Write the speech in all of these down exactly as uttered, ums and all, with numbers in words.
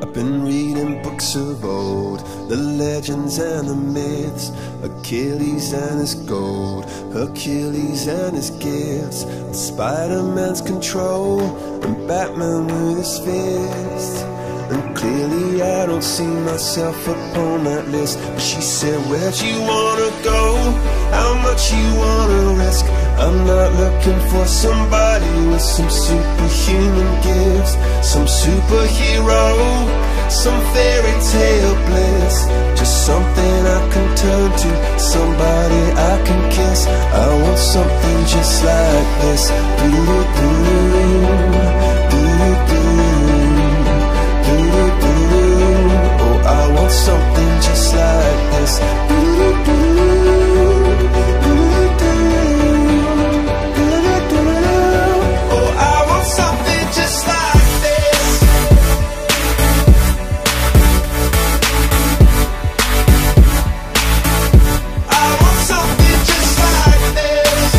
I've been reading books of old, the legends and the myths, Achilles and his gold, Hercules and his gifts, and Spider-Man's control, and Batman with his fist. And clearly I don't see myself upon that list. But she said, where'd you wanna go? How much you wanna risk? I'm not looking for somebody with some superhuman gifts, some superhero, some fairy tale bliss. Just something I can turn to, somebody I can kiss. I want something just like this. Do-do-do, do-do-do. Oh, I want something just like this. Oh, I want something just like this. I want something just like this.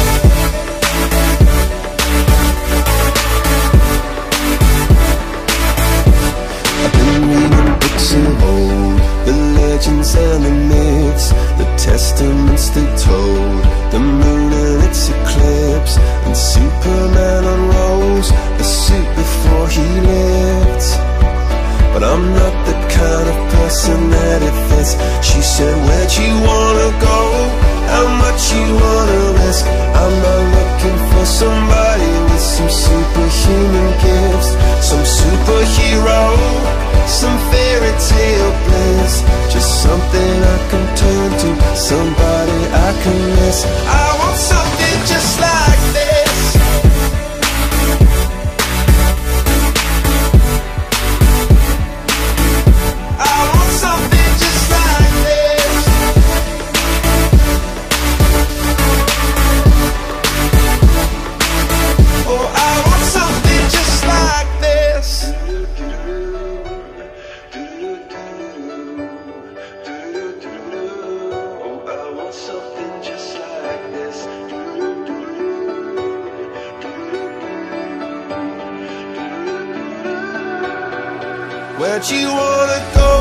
I've been reading books of old, the legends and the myths, the testaments they told, the moon and its eclipse, and Superman unrolls the suit before he lived. But I'm not the kind of person that it fits. She said, where'd you wanna go? How much you wanna risk? I'm not looking for somebody with some superhuman gifts, some superhero, some fairy tale bliss. Just something I can turn to, somebody I can miss. I want something just like this. I want something just like this. Oh, I want something just like this. Something just like this. Where'd you wanna go?